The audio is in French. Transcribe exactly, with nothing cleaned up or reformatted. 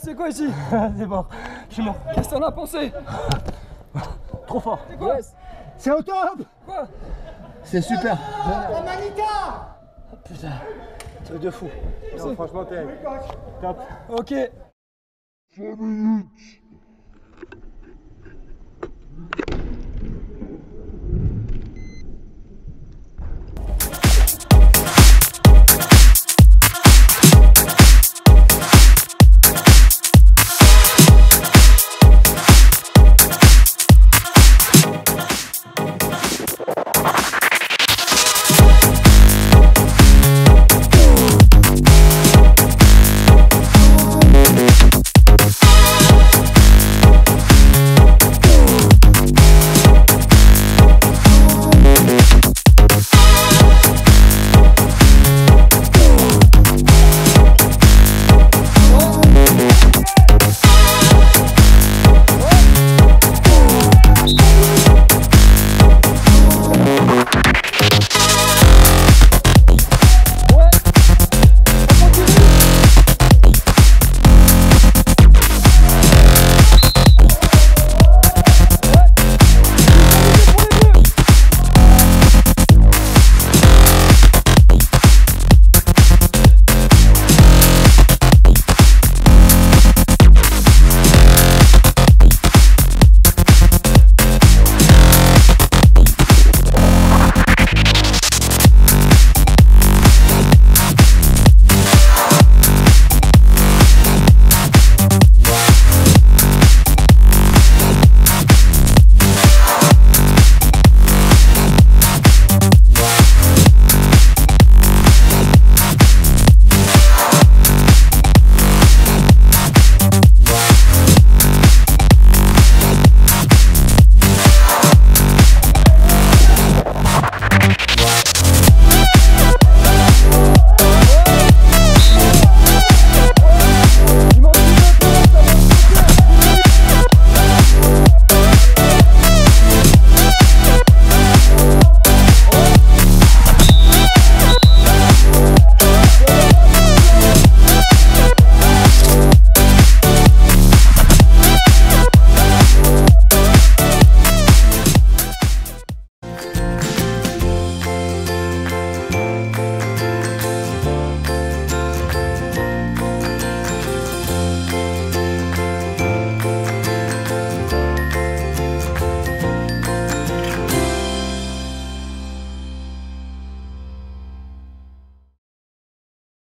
passé quoi ici? C'est mort, je suis mort. Qu'est-ce que t'en as pensé? Trop fort. C'est quoi? C'est au top. Quoi? C'est super. La Manita! Putain, truc de fou. Non, franchement, t'es top. Ok. cinq minutes.